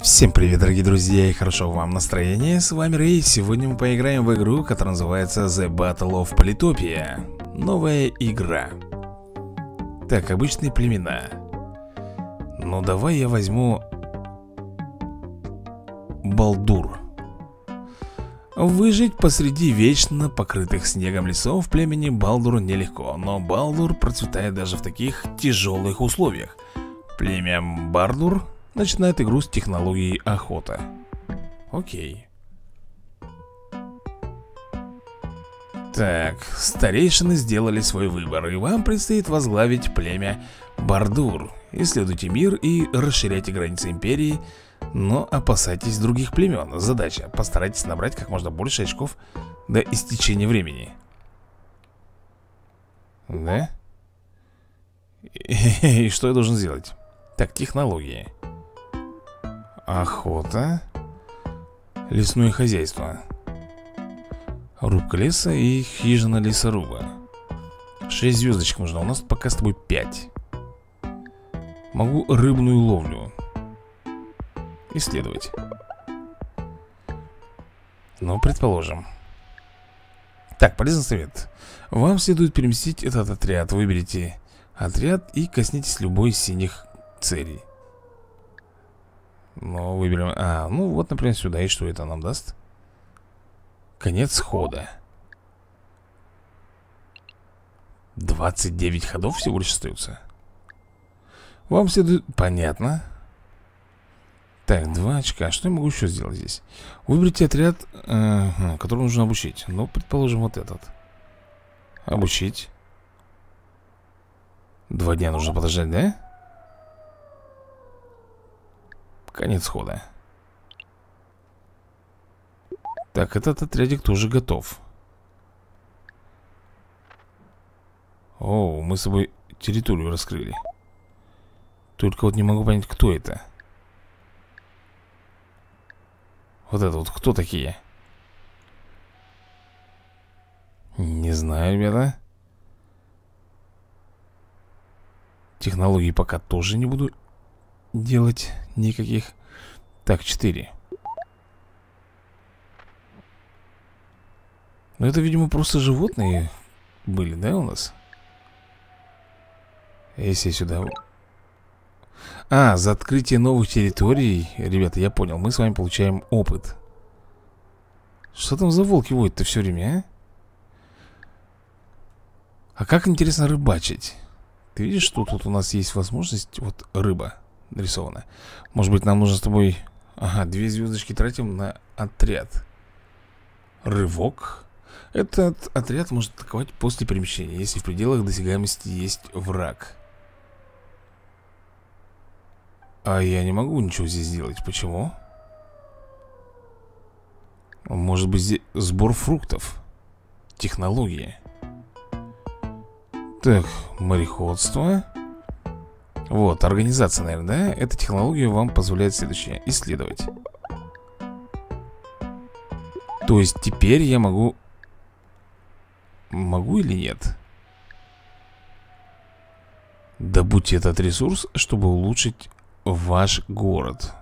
Всем привет, дорогие друзья, и хорошо вам настроения. С вами Рэй. Сегодня мы поиграем в игру, которая называется The Battle of Polytopia. Новая игра. Так, обычные племена. Ну, давай я возьму Балдур. Выжить посреди вечно покрытых снегом лесов в племени Балдур нелегко. Но Балдур процветает даже в таких тяжелых условиях. Племя Бардур начинает игру с технологией охота. Окей. Так, старейшины сделали свой выбор, и вам предстоит возглавить племя Бардур. Исследуйте мир и расширяйте границы империи, но опасайтесь других племен. Задача: постарайтесь набрать как можно больше очков до истечения времени. Да? И что я должен сделать? Так, технологии. Охота. Лесное хозяйство. Рубка леса и хижина лесоруба. 6 звездочек нужно. У нас пока с тобой 5. Могу рыбную ловлю исследовать. Ну, предположим. Так, полезный совет. Вам следует переместить этот отряд. Выберите отряд и коснитесь любой из синих целей. Ну, выберем... ну вот, например, сюда. И что это нам даст? Конец хода. 29 ходов всего лишь остается. Вам следует... Понятно. Так, 2 очка. Что я могу еще сделать здесь? Выберите отряд, который нужно обучить. Ну, предположим, вот этот. Обучить. 2 дня нужно подождать, да? Конец хода. Так, этот отрядик тоже готов. О, мы с собой территорию раскрыли. Только вот не могу понять, кто это. Вот это вот, кто такие? Не знаю, ребята. Технологии пока тоже не буду делать никаких. Так, 4. Ну, это, видимо, просто животные были, да, у нас? Если я сюда... за открытие новых территорий. Ребята, я понял, мы с вами получаем опыт. Что там за волки воют-то все время, а? А как, интересно, рыбачить? Ты видишь, что тут у нас есть возможность? Вот рыба нарисована. Может быть, нам нужно с тобой... Ага, 2 звездочки тратим на отряд. Рывок. Этот отряд может атаковать после перемещения, если в пределах досягаемости есть враг. А я не могу ничего здесь сделать. Почему? Может быть, здесь сбор фруктов. Технологии. Так, мореходство. Вот, организация, наверное, да? Эта технология вам позволяет следующее: исследовать. То есть теперь я могу... Могу или нет? Добудьте этот ресурс, чтобы улучшить ваш город.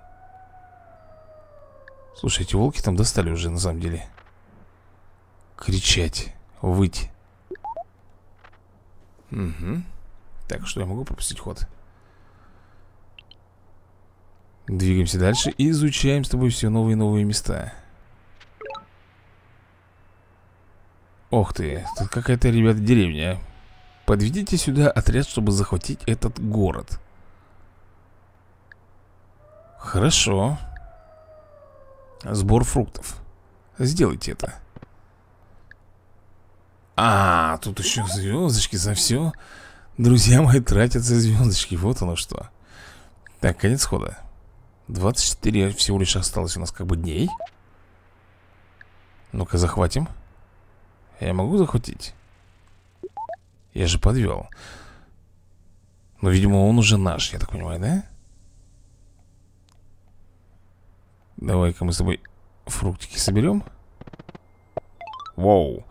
Слушай, эти волки там достали уже, на самом деле. Кричать, выть. Угу. Так, что я могу пропустить ход? Двигаемся дальше и изучаем с тобой все новые и новые места. Ох ты, тут какая-то, ребята, деревня. Подведите сюда отряд, чтобы захватить этот город. Хорошо. Сбор фруктов. Сделайте это. Тут еще звездочки за все. Друзья мои, тратятся звездочки. Вот оно что. Так, конец хода. 24 всего лишь осталось у нас как бы дней. Ну-ка, захватим. Я могу захватить? Я же подвел. Но, видимо, он уже наш, я так понимаю, да? Давай-ка мы с тобой фруктики соберем. Воу.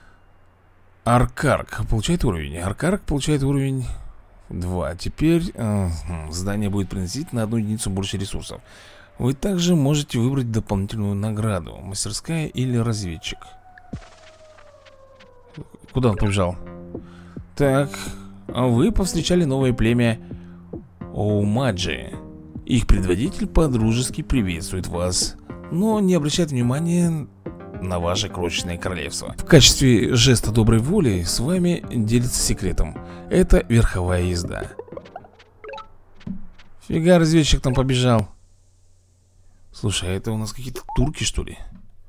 Аркарк получает уровень. Аркарк получает уровень 2. Теперь здание будет приносить на 1 единицу больше ресурсов. Вы также можете выбрать дополнительную награду. Мастерская или разведчик. Куда он побежал? Так, вы повстречали новое племя Оумаджи. Их предводитель подружески приветствует вас, но не обращает внимания на ваше крошечное королевство. В качестве жеста доброй воли с вами делится секретом. Это верховая езда. Фига разведчик там побежал. Слушай, а это у нас какие-то турки, что ли?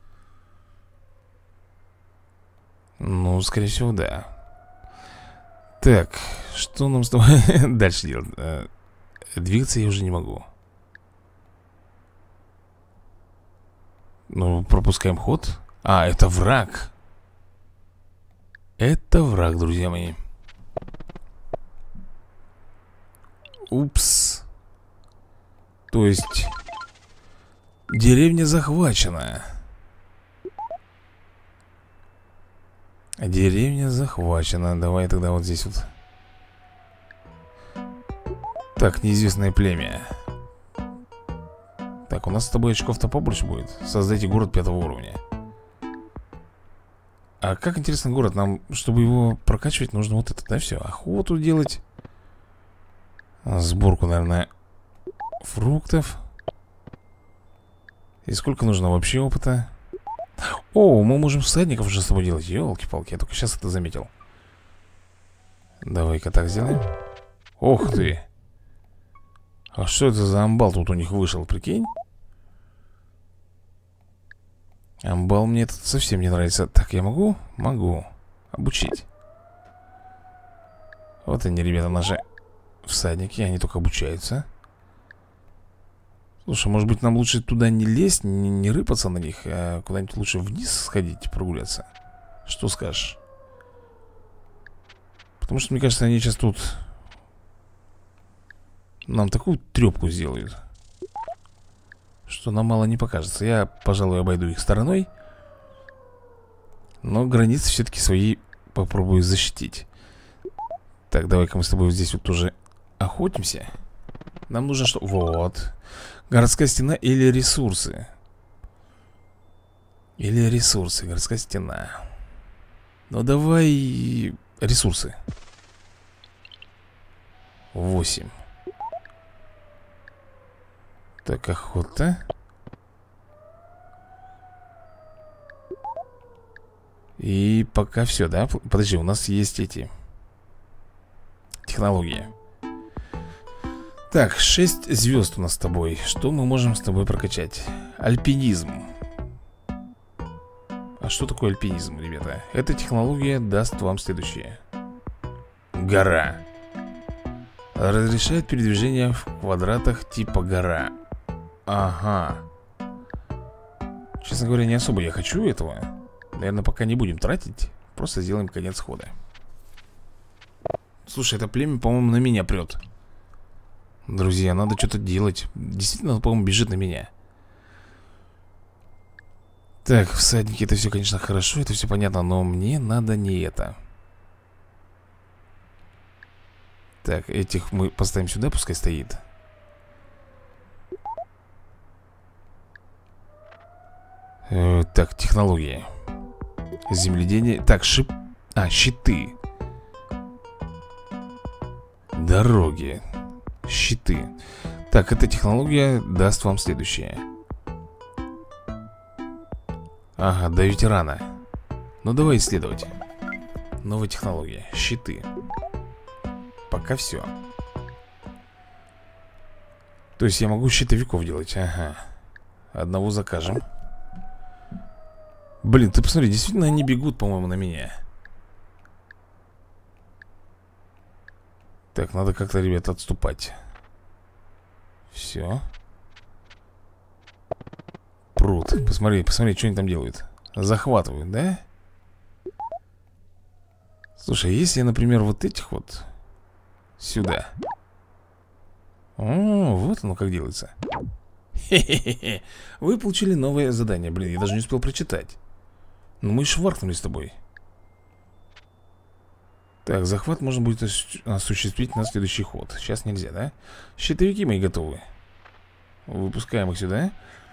Ну, скорее всего, да. Так, что нам с тобой дальше делать? Двигаться я уже не могу. Ну, пропускаем ход. А, это враг. Это враг, друзья мои. Упс. То есть деревня захвачена. Деревня захвачена. Давай тогда вот здесь вот. Так, неизвестное племя. Так, у нас с тобой очков-то побольше будет. Создайте город 5 уровня. А как интересно город? Нам, чтобы его прокачивать, нужно вот это, да, все. Охоту делать. Сборку, наверное, фруктов. И сколько нужно вообще опыта? О, мы можем всадников уже с тобой делать. Ёлки-палки, я только сейчас это заметил. Давай-ка так сделаем. Ох ты. А что это за амбал тут у них вышел, прикинь? Амбал мне этот совсем не нравится. Так, я могу? Могу обучить. Вот они, ребята, наши всадники. Они только обучаются. Слушай, может быть нам лучше туда не лезть, не рыпаться на них, а куда-нибудь лучше вниз сходить, прогуляться. Что скажешь? Потому что, мне кажется, они сейчас тут нам такую трепку сделают, что нам мало не покажется. Я, пожалуй, обойду их стороной, но границы все-таки свои попробую защитить. Так, давай-ка мы с тобой вот здесь вот тоже охотимся. Нам нужно что? Вот. Городская стена или ресурсы? Или ресурсы, городская стена. Ну давай ресурсы. 8. Так, охота. И пока все, да? Подожди, у нас есть эти технологии. Так, 6 звезд у нас с тобой. Что мы можем с тобой прокачать? Альпинизм. А что такое альпинизм, ребята? Эта технология даст вам следующее. Гора. Разрешает передвижение в квадратах типа гора. Ага. Честно говоря, не особо я хочу этого. Наверное, пока не будем тратить. Просто сделаем конец хода. Слушай, это племя, по-моему, на меня прет. Друзья, надо что-то делать. Действительно, по-моему, бежит на меня. Так, всадники, это все, конечно, хорошо, это все понятно, но мне надо не это. Так, этих мы поставим сюда, пускай стоит. Так, технологии. Земледение. Так, щиты. Дороги. Щиты. Так, эта технология даст вам следующее. Ага, до ветерана. Ну, давай исследовать. Новая технология. Щиты. Пока все. То есть я могу щитовиков делать. Ага. Одного закажем. Блин, ты посмотри, действительно они бегут, по-моему, на меня. Так, надо как-то, ребята, отступать. Все. Прут. Посмотри, посмотри, что они там делают. Захватывают, да? Слушай, если я, например, вот этих вот сюда. О, вот оно как делается. Хе-хе-хе. Вы получили новое задание. Блин, я даже не успел прочитать. Ну мы шваркнули с тобой. Так, захват можно будет осуществить на следующий ход. Сейчас нельзя, да? Щитовики мои готовы. Выпускаем их сюда.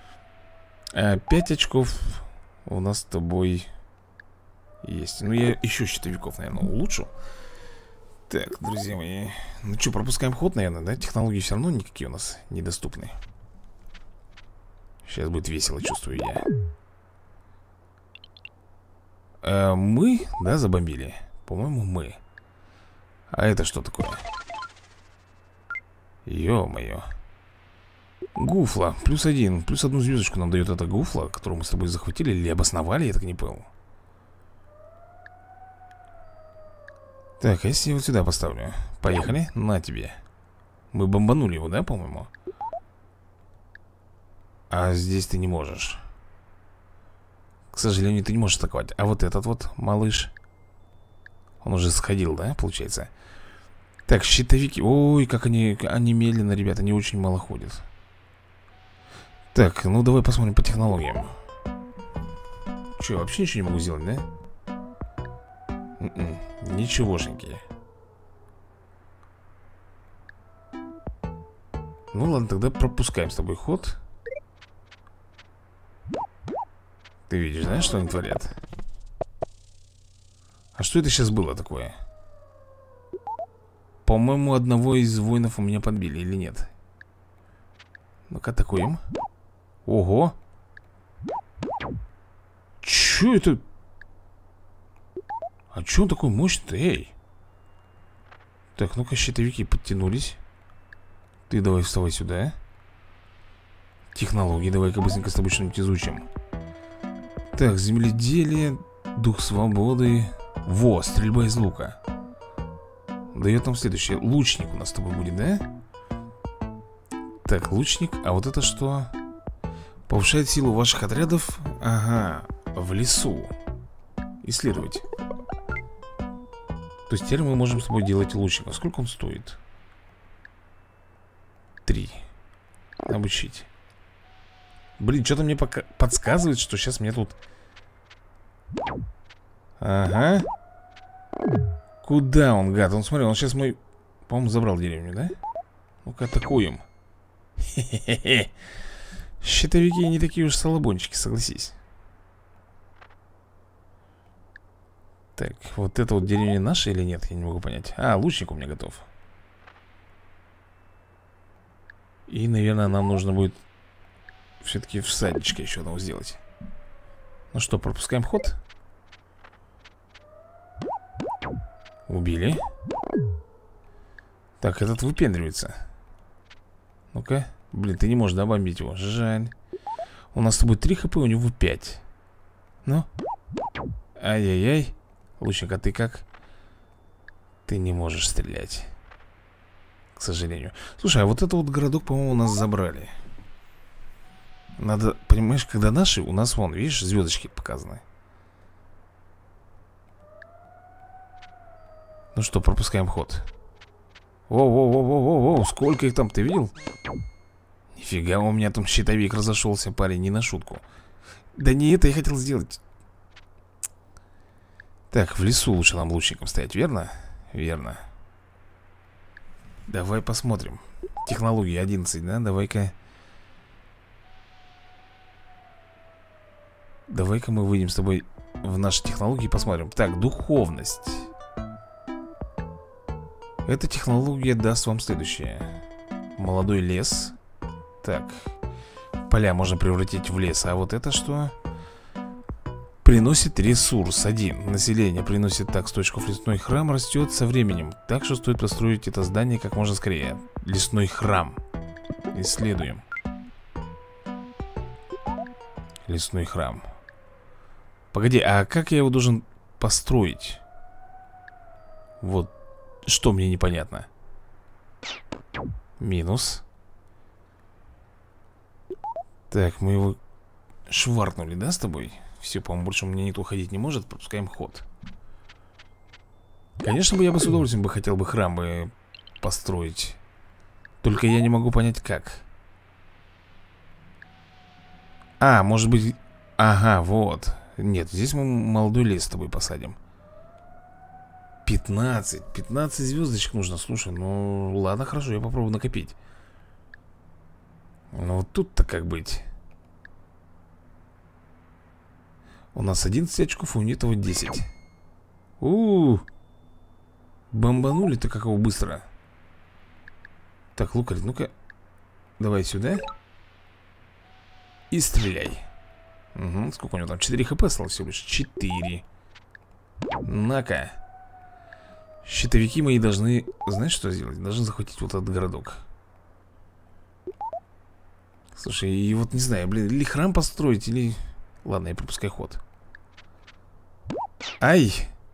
5 очков у нас с тобой есть. Ну, я еще щитовиков, наверное, улучшу. Так, друзья мои. Ну что, пропускаем ход, наверное, да? Технологии все равно никакие у нас недоступны. Сейчас будет весело, чувствую я. Мы, да, забомбили? По-моему, мы. А это что такое? Ё-моё. Гуфла, +1. Плюс одну звездочку нам дает эта гуфла, которую мы с тобой захватили или обосновали, я так не понял. Так, а если я вот сюда поставлю? Поехали, на тебе. Мы бомбанули его, да, по-моему? А здесь ты не можешь. К сожалению, ты не можешь атаковать. А вот этот вот малыш, он уже сходил, да, получается? Так, щитовики. Ой, как они медленно, ребята, они очень мало ходят. Так, ну давай посмотрим по технологиям. Че, я вообще ничего не могу сделать, да? Ничегошеньки. Ну ладно, тогда пропускаем с тобой ход. Ты видишь, знаешь, что они творят? А что это сейчас было такое? По-моему, одного из воинов у меня подбили, или нет? Ну-ка, атакуем. Ого! Чё это? А чё он такой мощный-то, эй? Так, ну-ка, щитовики подтянулись. Ты давай вставай сюда. Технологии, давай-ка быстренько с тобой что-нибудь изучим. Так, земледелие, дух свободы. Во, стрельба из лука. Дает нам следующее. Лучник у нас с тобой будет, да? Так, лучник, а вот это что? Повышает силу ваших отрядов. Ага, в лесу. Исследовать. То есть теперь мы можем с тобой делать лучника. Сколько он стоит? 3. Обучить. Блин, что-то мне пока подсказывает, что сейчас мне тут... Ага. Куда он, гад? Он, смотри, он сейчас мой... По-моему, забрал деревню, да? Ну-ка, атакуем. Хе-хе-хе. Щитовики не такие уж салабончики, согласись. Так, вот это вот деревня наша или нет? Я не могу понять. А, лучник у меня готов. И, наверное, нам нужно будет все-таки всадничка еще одного сделать. Ну что, пропускаем ход? Убили. Так, этот выпендривается. Ну-ка. Блин, ты не можешь, да, бомбить его? Жаль. У нас с тобой 3 хп, у него 5. Ну? Ай-яй-яй. Лучник, а ты как? Ты не можешь стрелять. К сожалению. Слушай, а вот этот вот городок, по-моему, у нас забрали. Надо, понимаешь, когда наши, у нас вон, видишь, звездочки показаны. Ну что, пропускаем ход. Воу-воу-воу-воу-воу, сколько их там, ты видел? Нифига, у меня там щитовик разошелся, парень, не на шутку. Да не это я хотел сделать. Так, в лесу лучше нам лучником стоять, верно? Верно. Давай посмотрим. Технологии 11, да? Давай-ка. Давай-ка мы выйдем с тобой в наши технологии и посмотрим. Так, духовность. Эта технология даст вам следующее. Молодой лес. Так, поля можно превратить в лес. А вот это что? Приносит ресурс 1. Население приносит так 100 очков. Лесной храм растет со временем. Так что стоит построить это здание как можно скорее. Лесной храм. Исследуем. Лесной храм. Погоди, а как я его должен построить? Вот что мне непонятно. Минус. Так, мы его шваркнули, да, с тобой? Все, по-моему, больше у меня никто ходить не может. Пропускаем ход. Конечно бы я бы с удовольствием бы хотел бы храм бы построить. Только я не могу понять как. А, может быть... Ага, вот. Нет, здесь мы молодой лес с тобой посадим. 15 звездочек нужно, слушай. Ну, ладно, хорошо, я попробую накопить. Ну вот тут-то как быть? У нас 11 очков, у этого 10. Бомбанули-то какого быстро. Так, Лукарь, ну-ка. Давай сюда. И стреляй. Угу, сколько у него там? 4 хп осталось всего лишь. 4. На-ка. Щитовики мои должны... Знаешь, что сделать? Должны захватить вот этот городок. Слушай, и вот не знаю, блин, или храм построить, или... Ладно, я пропускаю ход. Ай!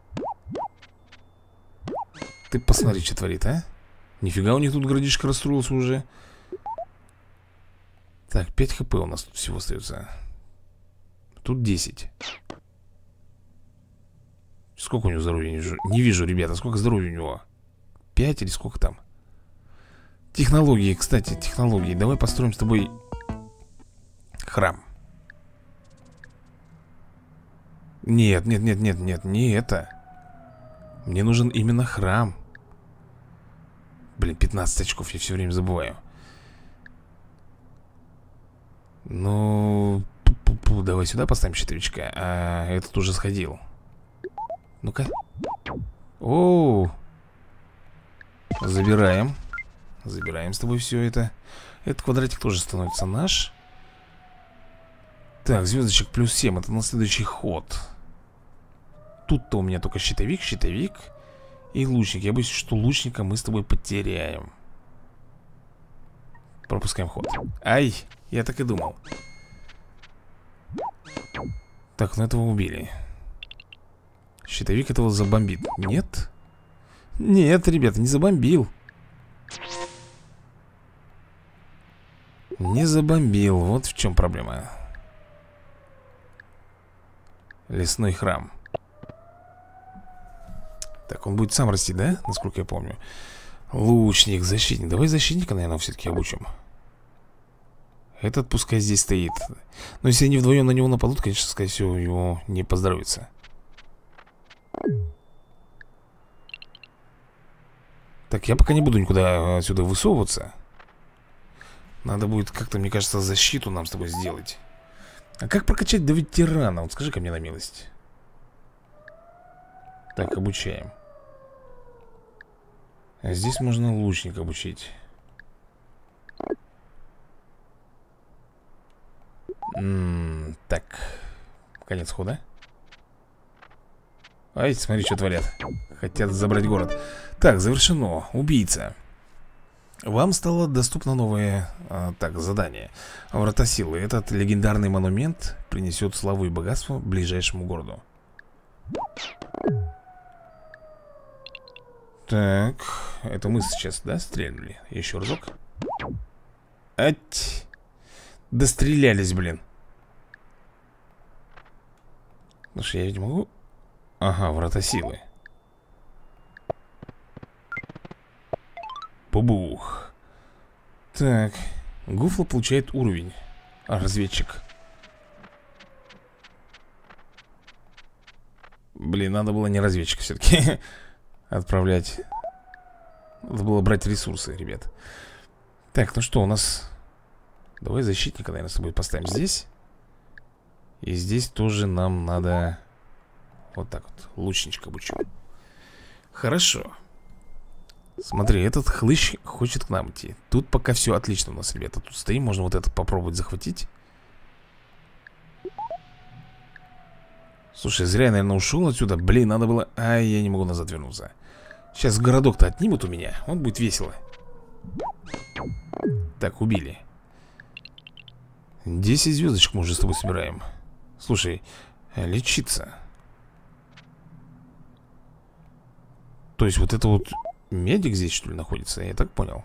Ты посмотри, что творит, а? Нифига у них тут городишко расстроился уже. Так, 5 хп у нас тут всего остается. Тут 10. Сколько у него здоровья? Не вижу, ребята, сколько здоровья у него? 5 или сколько там? Технологии, кстати, технологии. Давай построим с тобой храм. Нет, нет, нет, нет, нет, не это. Мне нужен именно храм. Блин, 15 очков, я все время забываю. Ну, давай сюда поставим щитовичка. А этот уже сходил. Ну-ка. Оу. Забираем. Забираем с тобой все это. Этот квадратик тоже становится наш. Так, звездочек плюс 7. Это на следующий ход. Тут-то у меня только щитовик, щитовик и лучник. Я боюсь, что лучника мы с тобой потеряем. Пропускаем ход. Ай, я так и думал. Так, ну этого убили. Щитовик этого забомбит. Нет? Нет, ребята, не забомбил. Не забомбил. Вот в чем проблема. Лесной храм. Так, он будет сам расти, да? Насколько я помню. Лучник, защитник. Давай защитника, наверное, все-таки обучим. Этот пускай здесь стоит. Но если они вдвоем на него нападут, конечно, скорее всего, его не поздоровится. Так, я пока не буду никуда отсюда высовываться. Надо будет как-то, мне кажется, защиту нам с тобой сделать. А как прокачать до ветерана? Вот скажи-ка мне на милость. Так, обучаем. А здесь можно лучник обучить. Так, конец хода. Ай, смотри, что творят. Хотят забрать город. Так, завершено. Убийца. Вам стало доступно новое задание. Врата силы. Этот легендарный монумент принесет славу и богатство ближайшему городу. Так, это мы сейчас, да, стрельнули? Еще разок. Ать. Дострелялись, блин. Слушай, я ведь могу... Ага, врата силы. Бубух. Так, Гуфла получает уровень. Разведчик. Блин, надо было не разведчик все-таки отправлять. Надо было брать ресурсы, ребят. Так, ну что у нас? Давай защитника, наверное, с тобой поставим здесь. И здесь тоже нам надо... Вот так вот, лучничка обучу. Хорошо. Смотри, этот хлыщ хочет к нам идти. Тут пока все отлично у нас, ребята. Тут стоим, можно вот этот попробовать захватить. Слушай, зря я, наверное, ушел отсюда. Блин, надо было... Ай, я не могу назад вернуться. Сейчас городок-то отнимут у меня. Он будет весело. Так, убили. 10 звездочек мы уже с тобой собираем. Слушай, лечиться. То есть вот это вот медик здесь, что ли, находится? Я так понял.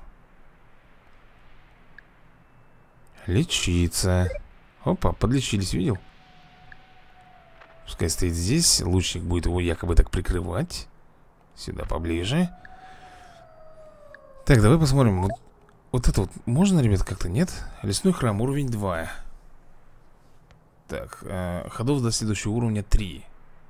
Лечиться. Опа, подлечились, видел? Пускай стоит здесь. Лучник будет его якобы так прикрывать. Сюда поближе. Так, давай посмотрим. Вот это вот можно, ребят, как-то нет? Лесной храм, уровень 2. Так, ходов до следующего уровня 3.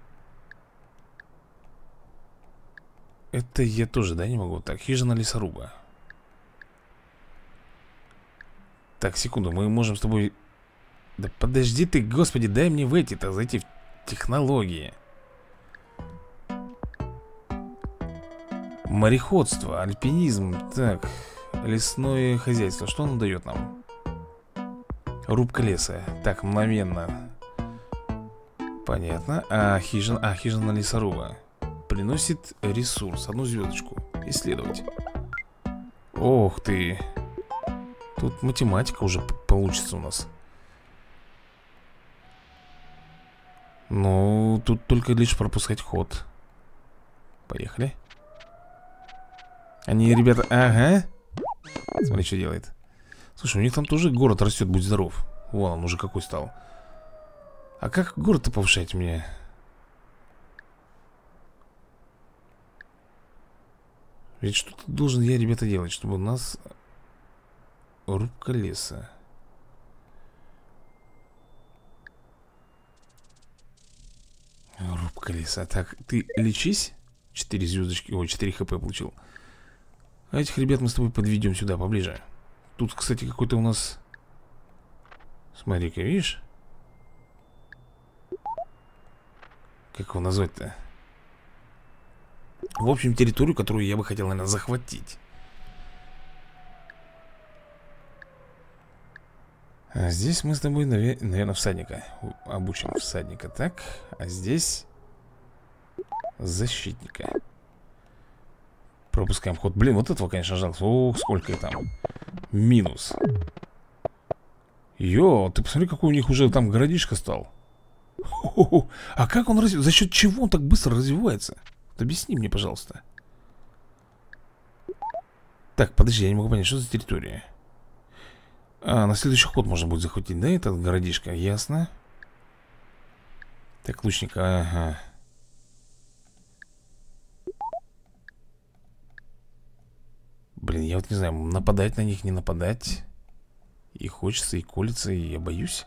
Это я тоже, да, не могу. Так, хижина лесоруба. Так, секунду, мы можем с тобой... Да подожди ты, господи, дай мне в эти-то зайти в технологии. Мореходство, альпинизм. Так, лесное хозяйство. Что оно дает нам? Рубка леса. Так, мгновенно. Понятно. Хижина лесоруба. Приносит ресурс. 1 звездочку. Исследовать. Ох ты. Тут математика уже получится у нас. Ну, тут только лишь пропускать ход. Поехали. Они, ребята, ага. Смотри, что делает. Слушай, у них там тоже город растет, будь здоров. Вон он уже какой стал. А как город-то повышать мне? Ведь что-то должен я, ребята, делать, чтобы у нас... Рубка леса. Рубка леса. Так, ты лечись. 4 звездочки, ой, 4 хп получил. А этих ребят мы с тобой подведем сюда, поближе. Тут, кстати, какой-то у нас... Смотри-ка, видишь? Как его назвать-то? В общем, территорию, которую я бы хотел, наверное, захватить. А здесь мы с тобой, наверное, всадника обучим всадника. Так, а здесь защитника. Пропускаем ход. Блин, вот этого, конечно, жалко. Ох, сколько там. Минус. Йо, ты посмотри, какой у них уже там городишко стал. Хо-хо-хо. А как он за счет чего он так быстро развивается? Вот объясни мне, пожалуйста. Так, подожди, я не могу понять, что за территория. На следующий ход можно будет захватить, да, этот городишко, ясно. Так, лучника, ага. Блин, я вот не знаю, нападать на них, не нападать. И хочется, и колется, и я боюсь.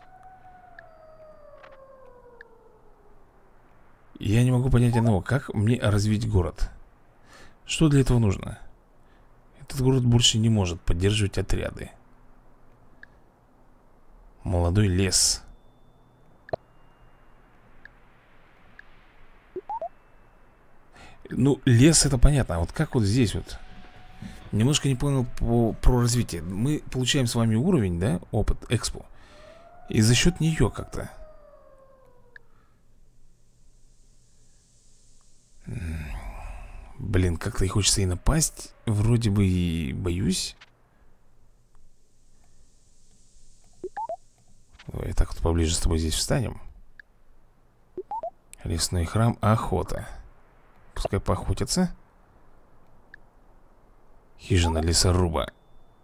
Я не могу понять одного, как мне развить город. Что для этого нужно? Этот город больше не может поддерживать отряды. Молодой лес. Ну, лес это понятно, а вот как вот здесь вот? Немножко не понял про развитие. Мы получаем с вами уровень, да? Опыт, экспо. И за счет нее как-то. Блин, как-то и хочется и напасть. Вроде бы и боюсь. Давай так вот поближе с тобой здесь встанем. Лесной храм, охота. Пускай поохотятся. Хижина лесоруба.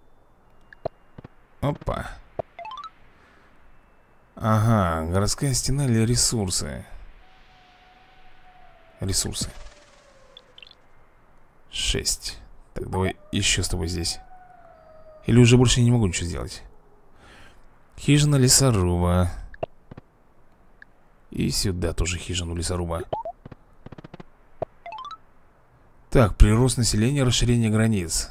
Опа. Ага, городская стена или ресурсы. Ресурсы 6. Так, давай еще с тобой здесь. Или уже больше я не могу ничего сделать. Хижина лесоруба. И сюда тоже хижину лесоруба. Так, прирост населения, расширение границ.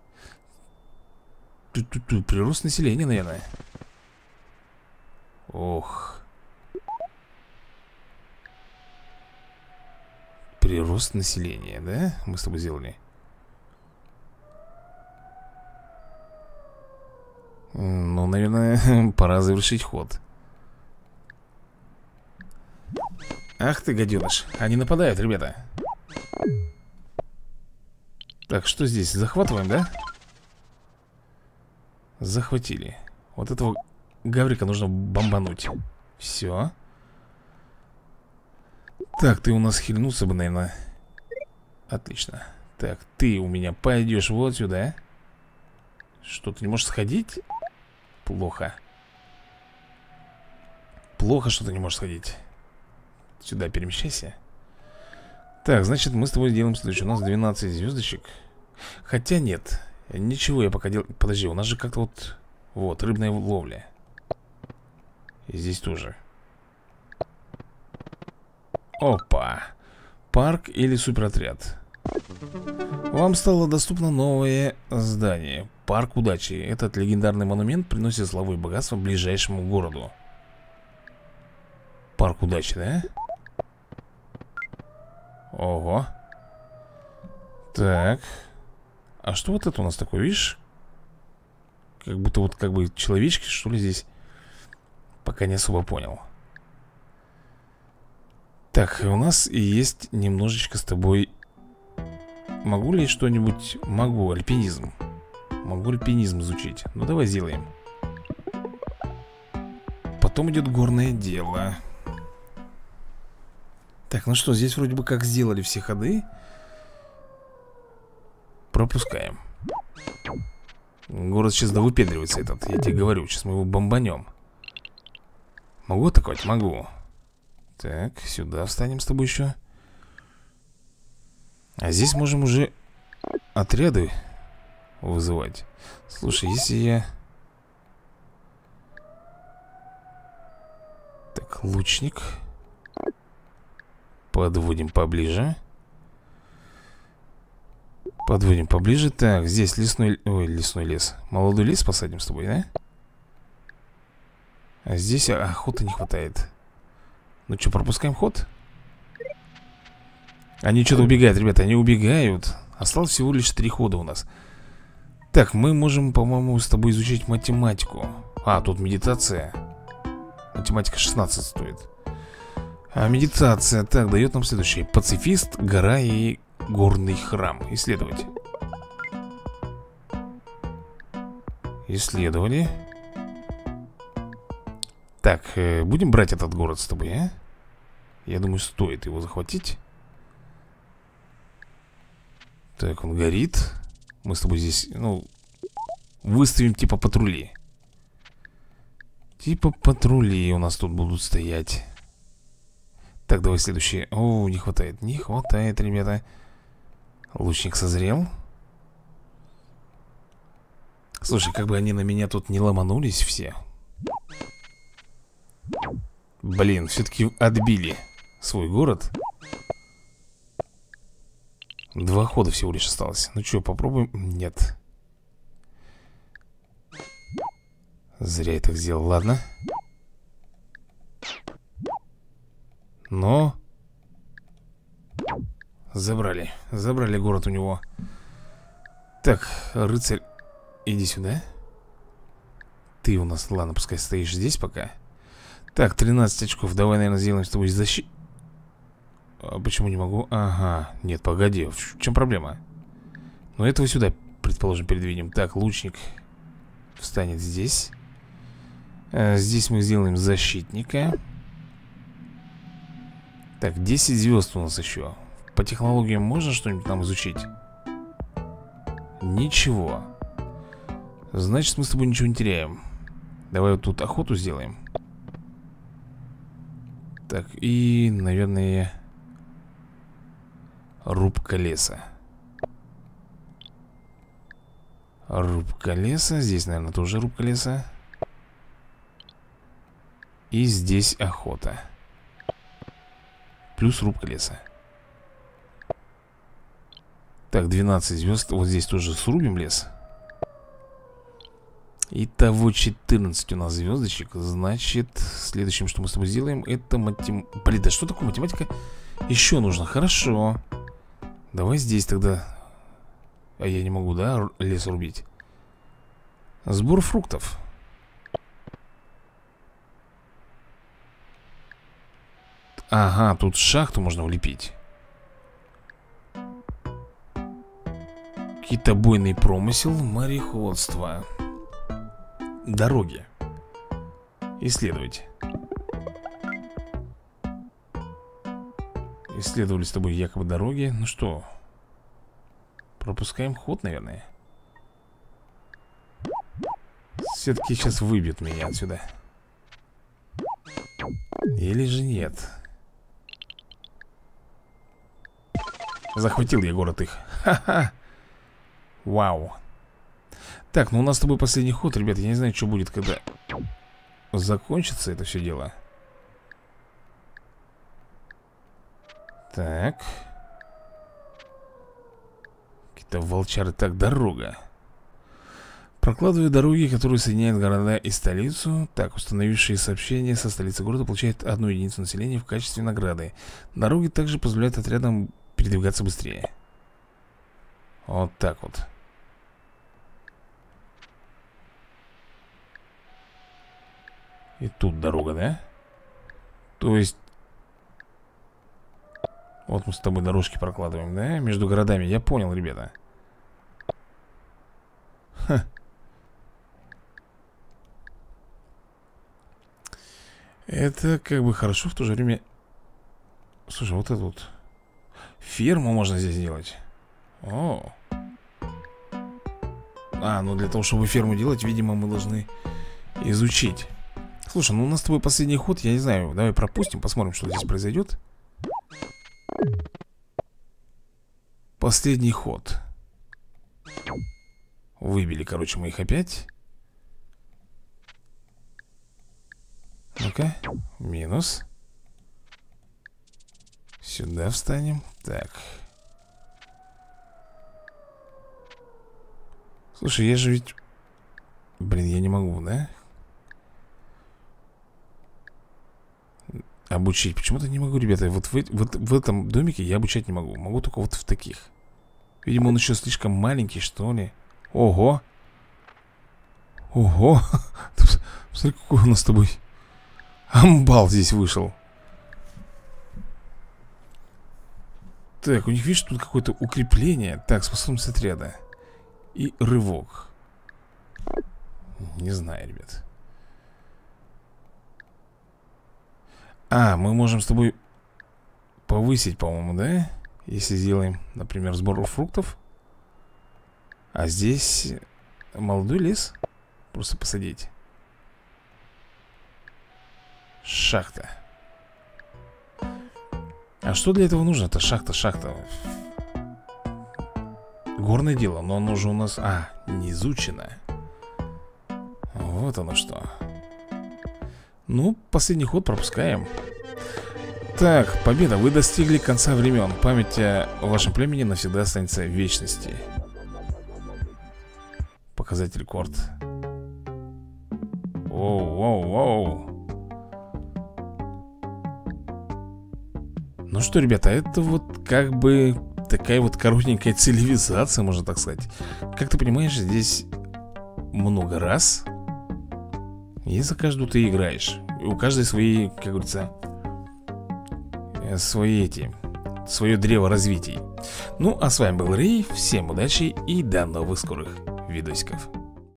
Тут прирост населения, наверное. Ох. Прирост населения, да? Мы с тобой сделали. Ну, наверное, пора завершить ход. Ах ты, гаденыш. Они нападают, ребята. Так, что здесь? Захватываем, да? Захватили. Вот этого гаврика нужно бомбануть. Все. Так, ты у нас хильнулся бы, наверное. Отлично. Так, ты у меня пойдешь вот сюда. Что, ты не можешь сходить? Плохо. Плохо, что ты не можешь сходить. Сюда перемещайся. Так, значит, мы с тобой делаем следующее. У нас 12 звездочек. Хотя нет. Ничего я пока делаю. Подожди, у нас же как-то вот... Вот, рыбная ловля. И здесь тоже. Опа. Парк или суперотряд. Вам стало доступно новое здание. Парк удачи. Этот легендарный монумент приносит славу и богатство ближайшему городу. Парк удачи, да? Ого. Так. А что вот это у нас такое, видишь? Как будто вот как бы человечки, что ли, здесь. Пока не особо понял. Так, у нас есть немножечко с тобой. Могу ли что-нибудь? Могу, альпинизм. Могу альпинизм изучить. Ну давай сделаем. Потом идет горное дело. Так, ну что, здесь вроде бы как сделали все ходы. Пропускаем. Город сейчас довыпендривается этот, я тебе говорю. Сейчас мы его бомбанем. Могу атаковать? Могу. Так, сюда встанем с тобой еще. А здесь можем уже отряды вызывать. Слушай, если я... Так, лучник. Подводим поближе. Подводим поближе. Так, здесь лесной... Ой, лесной лес. Молодой лес посадим с тобой, да? А здесь охоты не хватает. Ну что, пропускаем ход? Они что-то убегают, ребята, они убегают. Осталось всего лишь 3 хода у нас. Так, мы можем, по-моему, с тобой изучить математику. А, тут медитация. Математика 16 стоит. А медитация, так, дает нам следующее. Пацифист, гора и горный храм. Исследовать. Исследовали. Так, будем брать этот город с тобой, а? Я думаю, стоит его захватить. Так, он горит. Мы с тобой здесь, ну, выставим типа патрули. Типа патрули у нас тут будут стоять. Так, давай следующее. О, не хватает, не хватает, ребята. Лучник созрел. Слушай, как бы они на меня тут не ломанулись все. Блин, все-таки отбили свой город. 2 хода всего лишь осталось. Ну что, попробуем? Нет. Зря я так сделал, ладно. Но забрали. Забрали город у него. Так, рыцарь, иди сюда. Ты у нас, ладно, пускай стоишь здесь пока. Так, 13 очков. Давай, наверное, сделаем с тобой защиту. А почему не могу? Ага, нет, погоди, в чем проблема? Ну, этого сюда, предположим, передвинем. Так, лучник встанет здесь. Здесь мы сделаем защитника. Так, 10 звезд у нас еще. По технологиям можно что-нибудь нам изучить? Ничего. Значит, мы с тобой ничего не теряем. Давай вот тут охоту сделаем. Так, и, наверное, рубка леса. Рубка леса. Здесь, наверное, тоже рубка леса. И здесь охота. Плюс рубка леса. Так, 12 звезд. Вот здесь тоже срубим лес. Итого 14 у нас звездочек. Значит, следующим, что мы с тобой сделаем, это Блин, да что такое математика? Еще нужно, хорошо. Давай здесь тогда. А я не могу, да, лес рубить? Сбор фруктов. Ага, тут шахту можно улепить. Китобойный промысел, мореходство. Дороги. Исследовать. Исследовали с тобой якобы дороги. Ну что, пропускаем ход, наверное. Все-таки сейчас выбьют меня отсюда. Или же нет. Захватил я город их. Ха-ха. Вау. Так, ну у нас с тобой последний ход, ребят. Я не знаю, что будет, когда закончится это все дело. Так. Какие-то волчары. Так, дорога. Прокладываю дороги, которые соединяют города и столицу. Так, установившие сообщения со столицы города получают 1 единицу населения в качестве награды. Дороги также позволяют отрядам передвигаться быстрее. Вот так вот. И тут дорога, да? То есть... Вот мы с тобой дорожки прокладываем, да? Между городами, я понял, ребята. Ха. Это как бы хорошо, в то же время... Слушай, вот это вот ферму можно здесь сделать. О. Ну для того, чтобы ферму делать, видимо, мы должны изучить. Слушай, ну у нас с тобой последний ход, я не знаю. Давай пропустим, посмотрим, что здесь произойдет. Последний ход. Выбили, короче, мы их опять. Ну-ка, минус. Сюда встанем. Так. Слушай, я же ведь... Блин, я не могу, да? Обучить. Почему-то не могу, ребята. Вот в этом домике я обучать не могу. Могу только вот в таких. Видимо, он еще слишком маленький, что ли. Ого. Ого. Смотри, какой у нас с тобой амбал здесь вышел. Так, у них, видишь, тут какое-то укрепление. Так, способность отряда. И рывок. Не знаю, ребят. Мы можем с тобой повысить, по-моему, да? Если сделаем, например, сбор фруктов. А здесь молодой лес. Просто посадить. Шахта. А что для этого нужно? Это шахта. Горное дело, но оно же у нас... не изучено. Вот оно что. Ну, последний ход пропускаем. Так, победа. Вы достигли конца времен. Память о вашем племени навсегда останется в вечности. Показать рекорд. Воу. Ну что, ребята, это вот как бы такая вот коротенькая цивилизация, можно так сказать. Как ты понимаешь, здесь много раз. И за каждую ты играешь. И у каждой свои, как говорится, свое древо развитий. Ну, а с вами был Рэй. Всем удачи и до новых скорых видосиков.